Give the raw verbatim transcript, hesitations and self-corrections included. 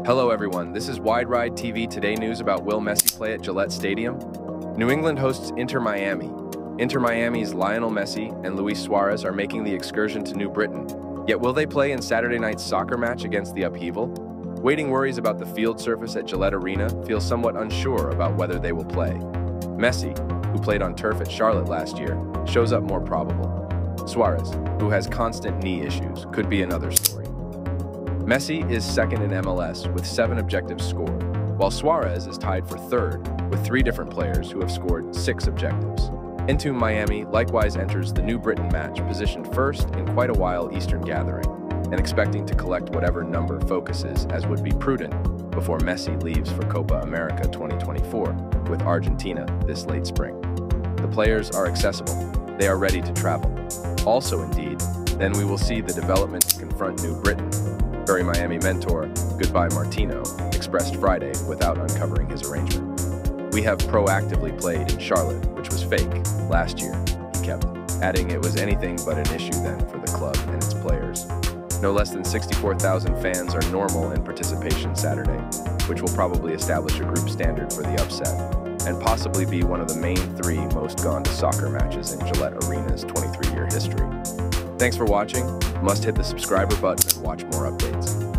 Hello everyone, this is Wide Ride T V Today news about will Messi play at Gillette Stadium? New England hosts Inter Miami. Inter Miami's Lionel Messi and Luis Suarez are making the excursion to New Britain. Yet will they play in Saturday night's soccer match against the Upheaval? Waiting worries about the field surface at Gillette Arena feel somewhat unsure about whether they will play. Messi, who played on turf at Charlotte last year, shows up more probable. Suarez, who has constant knee issues, could be another story. Messi is second in M L S with seven objectives scored, while Suarez is tied for third with three different players who have scored six objectives. Inter Miami likewise enters the New Britain match positioned first in quite a while Eastern gathering, and expecting to collect whatever number focuses as would be prudent before Messi leaves for Copa America twenty twenty-four with Argentina this late spring. The players are accessible. They are ready to travel. Also, indeed, then we will see the development to confront New Britain. Very Miami mentor, Goodbye Martino, expressed Friday without uncovering his arrangement. We have proactively played in Charlotte, which was fake, last year, he kept, adding it was anything but an issue then for the club and its players. No less than sixty-four thousand fans are normal in participation Saturday, which will probably establish a group standard for the upset, and possibly be one of the main three most gone-to soccer matches in Gillette Arena's twenty-three year history. Thanks for watching. Must hit the subscriber button and watch more updates.